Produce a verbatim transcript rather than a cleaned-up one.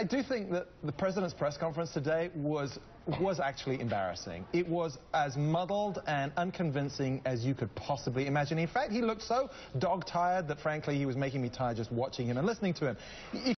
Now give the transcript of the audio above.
I do think that the president's press conference today was was actually embarrassing. It was as muddled and unconvincing as you could possibly imagine. In fact, he looked so dog-tired that, frankly, he was making me tired just watching him and listening to him. If